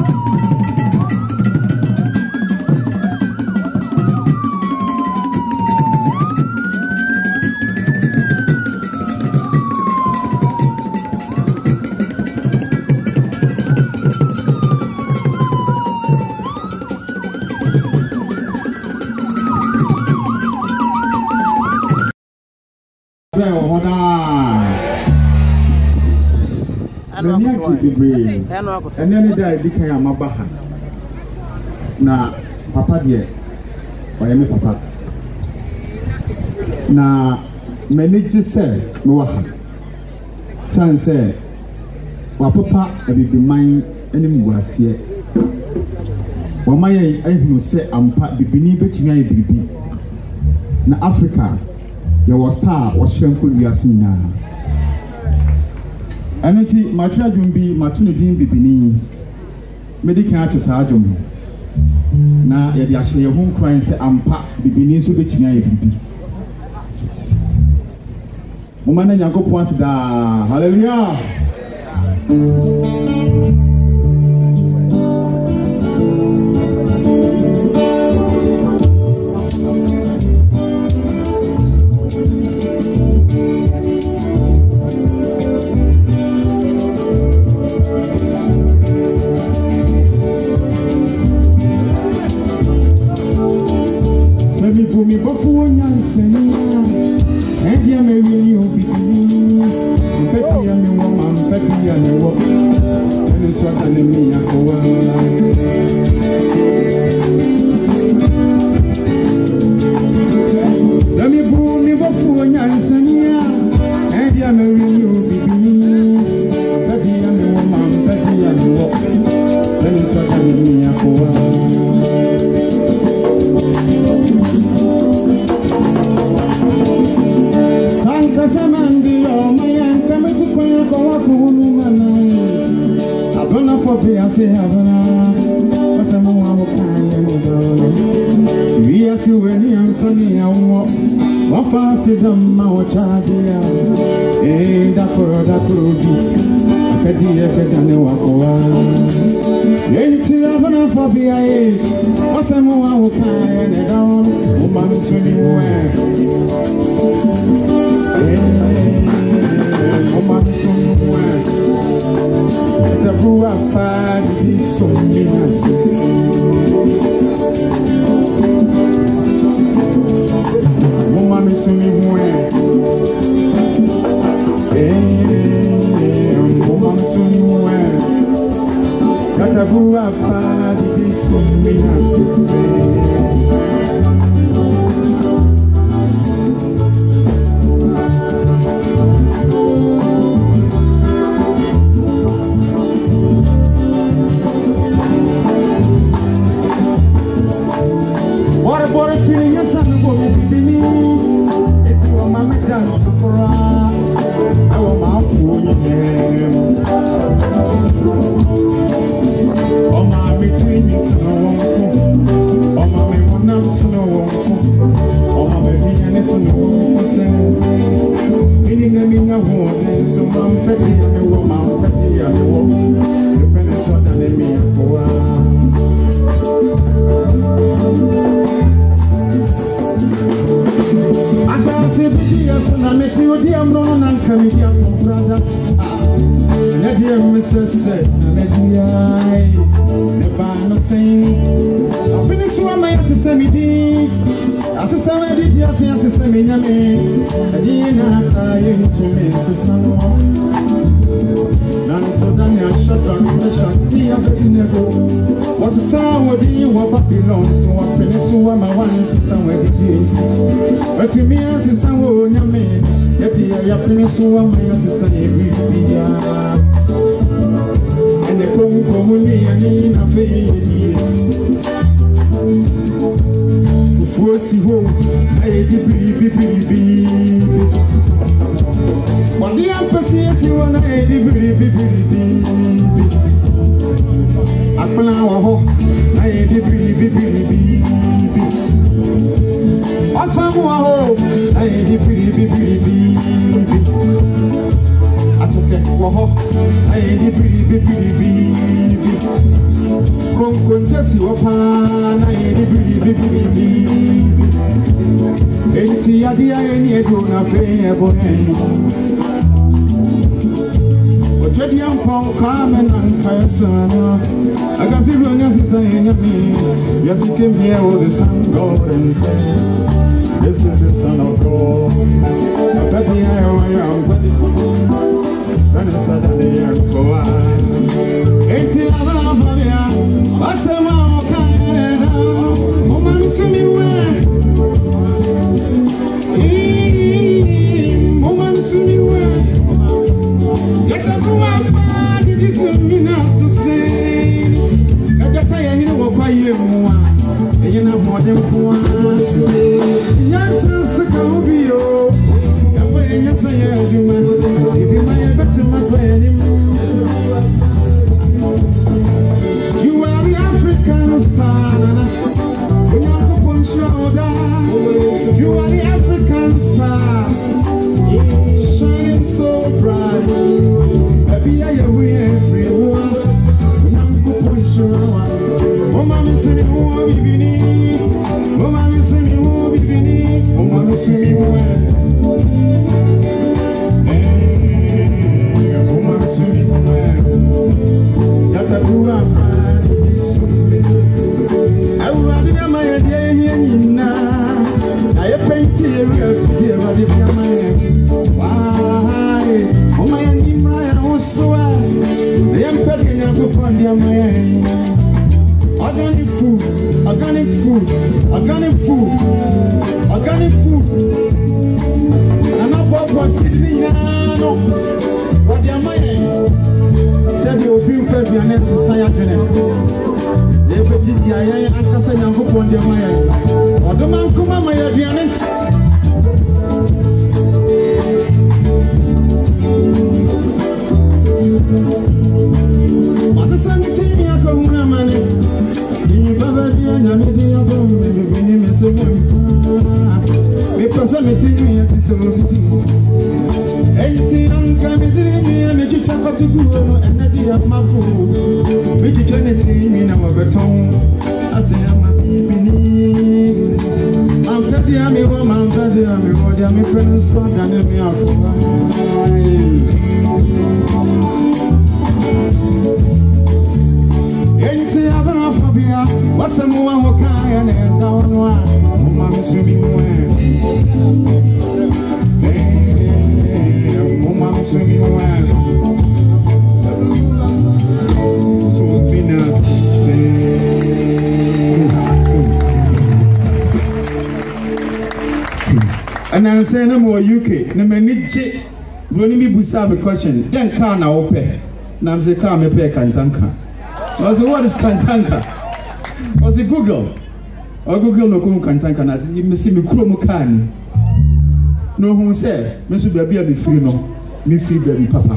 And then I became a baha. Na papa dear, or any papa. Na manager said, Moaha. Son said, Wa papa, I be mine any was here. Wa my I who say, I'm part the beneath baby. Na Africa, your star was shameful we are seeing now. And it's my children be my children be beneath medical to Sajum. Now, if you are your home crying, say, I'm packed be beneath so that you may be. Woman and Yanko points da hallelujah. Me before Yansenia, and ya may you be Peppy and me woman, Peppy and me walk, and it's what I mean. Let me boom me before Yansenia, and ya may you be Peppy and me woman, Peppy and me walk, and it's what I mean. Samandi, oh my, and come to Koyako, I don't know for me, I say, Havana, someone can. We are still winning and sunny, and what passes them, my child, eh, that could be. I can't do Wako. Ain't Havana for BIA, or someone can, and down, woman, swimming the brew of fire is so mean. Woman is so mean. Woman is so mean. Got a brew of fire is so mean. si wopana yedi bibi enti adia eni edo na fe ebone ojedi ampon kame nan kayasana agasi ronya sisa yenyami yes he came here with the sun God and said this is the son of God baby I am ready when it's Saturday and go on enti abamabia wasema okaena woman see me well woman see me well get up one did you see me now so say get up here here wo kwaye mu a eyin na modem ko a yes sika obi o ya fa eyin say aduma ibi ma ye better my kwani you are the African star when you go on shoulder you are the African star shining so bright baby I am everyone when you go on shoulder oh mama say me who bibini oh mama say me who bibini oh mama say me who oh mama say me who that's a good one I would be my idea in I paint here I did my why oh my name I also I am packing up upon the man organic food organic food organic food organic food and I bought what Sydney no what the man said you will be fed your next society Every day I answer na go pon dem aye. Odo man kuma ma ya duane. Asa santi mi akona mane. Ni baba dia na mi dia bom me ni me se mo. Me pasa me ti mi ati se mo ti. Enti anka me ti mi me ji fa ko tu go na dia ma fu. Me ji jone ti mi na mo beton. Ase ama bibini. Am fati ami wo man fati ami wo dia mi fenu so dan mi akwa. Enti abana fobia wasemu wa hokaya na dawnwa. Mama mi sumi mwe. Mama mi sumi mwe. And I'm saying I'm UK. Na manage. Broni mi busa me question. Then car na ope. Na I'm say car me pay kantanka. So I say what is kantanka? I say Google. Or Google no come kantanka na say me see me kuro mu car ni. No who say me so baby a be free no. Me free baby papa.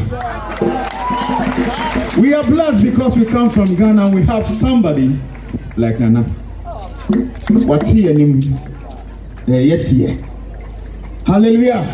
We are blessed because we come from Ghana and we have somebody like Nana. What he and him yet here. Hallelujah.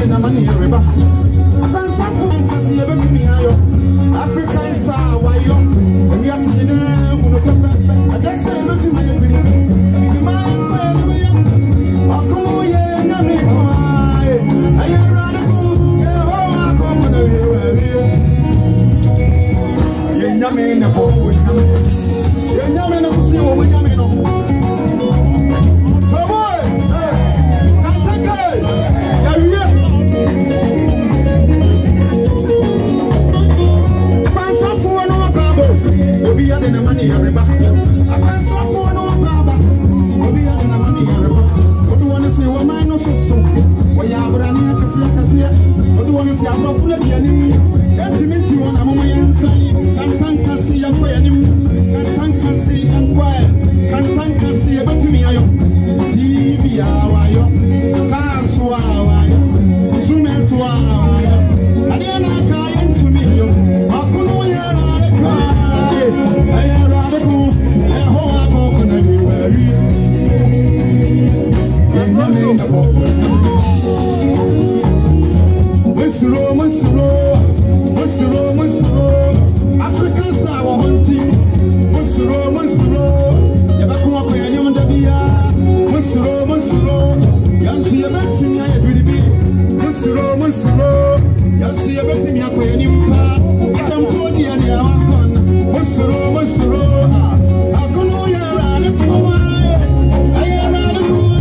de na mani reba. Apansa fo nkasi e be tumi ayo. African star wayo. Ebi asini na muno pepe. Ajase e be tumi ayo biri. Ebi di man ko e do ya. Akomo ye na mi ko ai. Aye rade ko ye ho akomo na wi wi. Ye nyame na bo ko nyame. Ye nyame na kusi wo nyame no.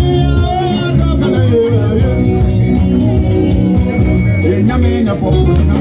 Yamina